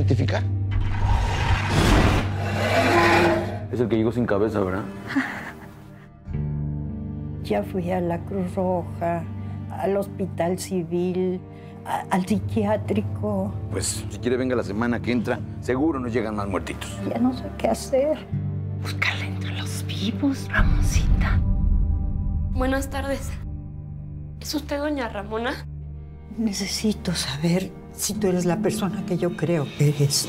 identificar. Es el que llegó sin cabeza, ¿verdad? Ya fui a la Cruz Roja, al Hospital Civil, al psiquiátrico. Pues, si quiere, venga la semana que entra. Seguro nos llegan más muertitos. Ya no sé qué hacer. Búscala entre los vivos, Ramoncita. Buenas tardes. ¿Es usted doña Ramona? Necesito saber si tú eres la persona que yo creo que eres.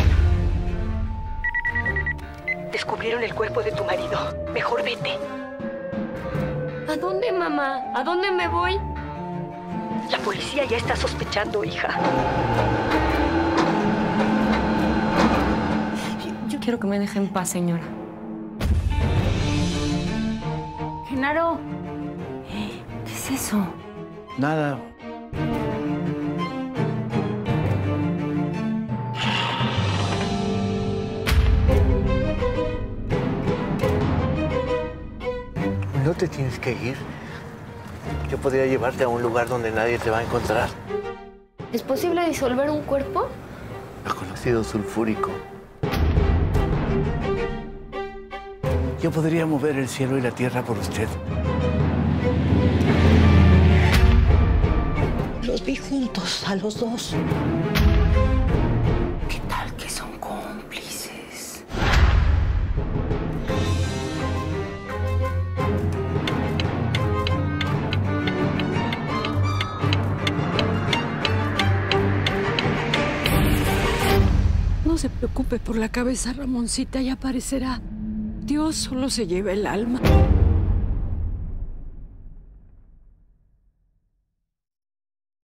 Descubrieron el cuerpo de tu marido. Mejor vete. ¿A dónde, mamá? ¿A dónde me voy? La policía ya está sospechando, hija. Yo quiero que me deje en paz, señora. Genaro. ¿Qué es eso? Nada. No te tienes que ir. Yo podría llevarte a un lugar donde nadie te va a encontrar. ¿Es posible disolver un cuerpo? Lo conocido sulfúrico. Yo podría mover el cielo y la tierra por usted. Los vi juntos, a los dos. ¿Qué tal que son cómplices? No se preocupe por la cabeza, Ramoncita, ya aparecerá. Dios solo se lleva el alma.